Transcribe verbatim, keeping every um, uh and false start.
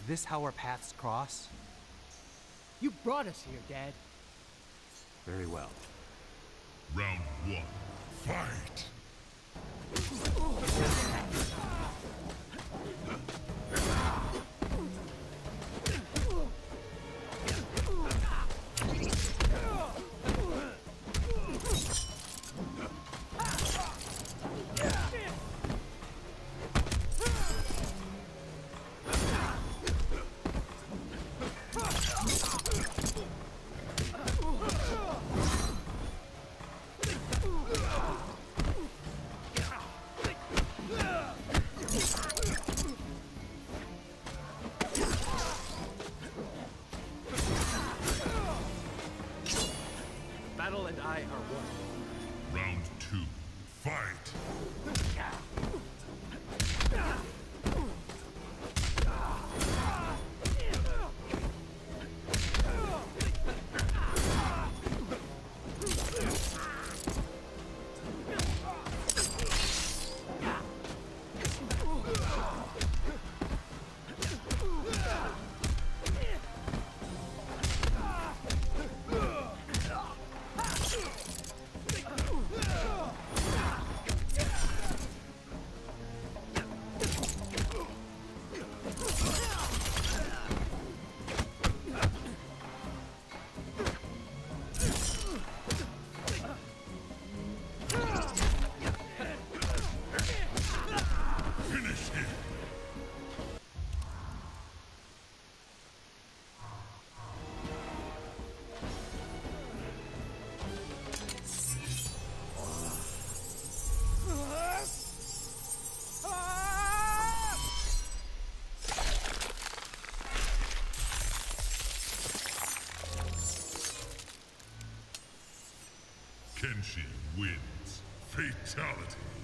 this how our paths cross? You brought us here, Dad. Very well. Round one, fight! Battle and I are one. Round two, fight! Kenshi wins. Fatality.